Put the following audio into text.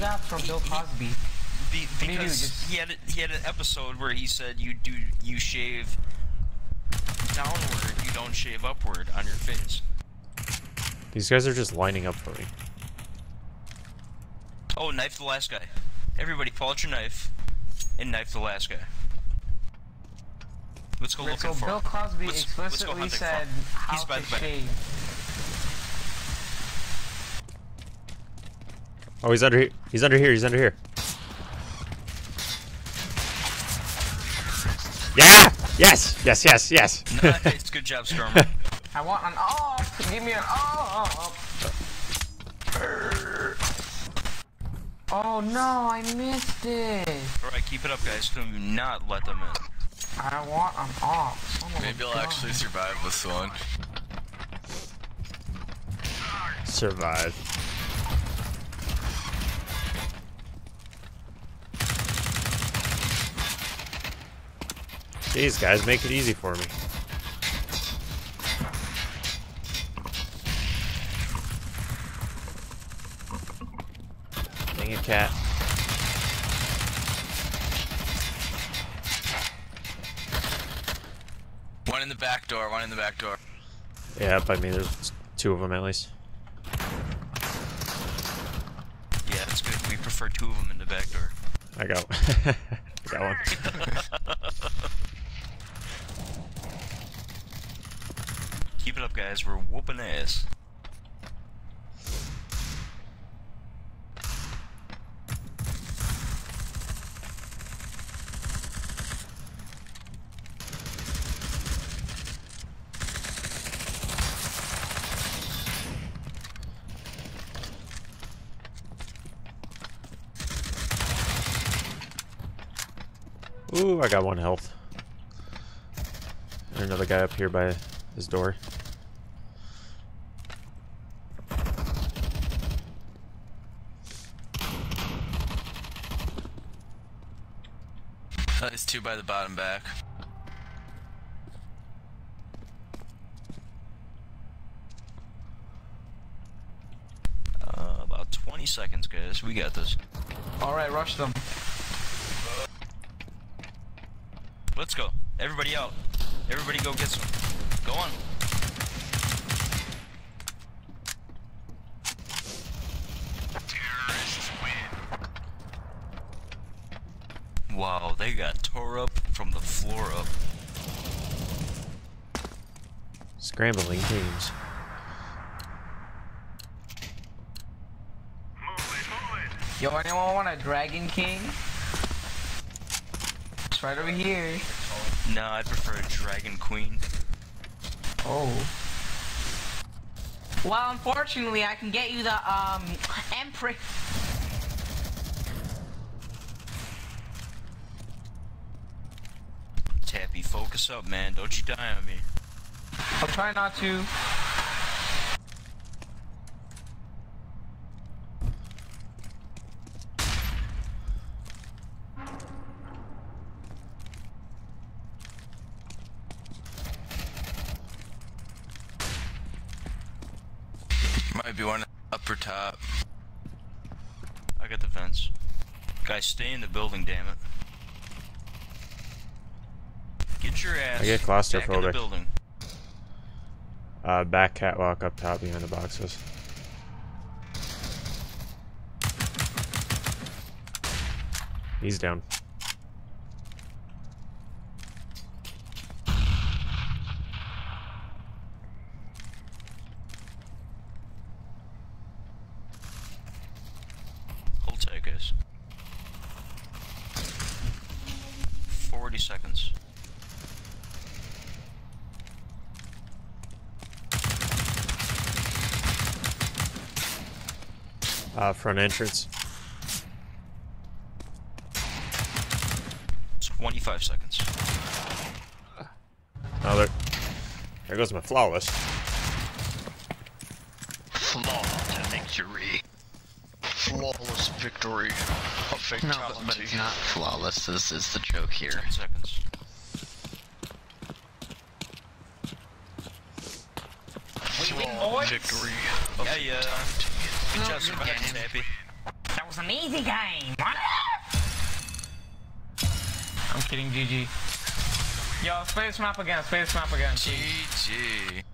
that from Bill Cosby? Because he had an episode where he said you shave downward, you don't shave upward on your face. These guys are just lining up for me. Oh, knife the last guy. Everybody, pull out your knife and knife the last guy. Let's go looking for him. Bill Cosby explicitly said how He's by to the back. shave. Oh, he's under here. He's under here. He's under here. Yeah! Yes! Yes, yes, yes! Nice, good job, Stormer. I want an off! Give me an off! Oh no, I missed it! Alright, keep it up, guys. Do not let them in. I want an off. Maybe I'll actually survive this one. Survive. Jeez, guys, make it easy for me. Dang it, cat. One in the back door, one in the back door. Yeah, by me, there's two of them at least. Yeah, that's good. We prefer two of them in the back door. I got I got one. Keep it up, guys. We're whooping ass. Ooh, I got one health. There's another guy up here by his door. There's two by the bottom back. About 20 seconds, guys. We got this. Alright, rush them. Let's go. Everybody out. Everybody go get some. Go on. Terrorists win. Wow, they got tore up from the floor up. Scrambling teams. Yo, anyone want a Dragon King? It's right over here. No, I prefer a Dragon Queen. Oh. Well, unfortunately, I can get you the, Empress. Tappy, focus up, man. Don't you die on me. I'll try not to. Might be one upper top. I got the fence. Guys, stay in the building, damn it. Get your ass I get back in the claustrophobic. building. Back catwalk up top behind the boxes. He's down. Hold tight, guys. 40 seconds. Front entrance. 25 seconds. Oh, there goes my flawless. Flawless victory. Flawless victory. A fatality. No, but it's not flawless. This is the joke here. 10 seconds. We win, boys. Victory. Yeah, yeah. Good job surviving, Tappy. That was an easy game. I'm kidding, GG. Yo, spray this map again, spray this map again. GG.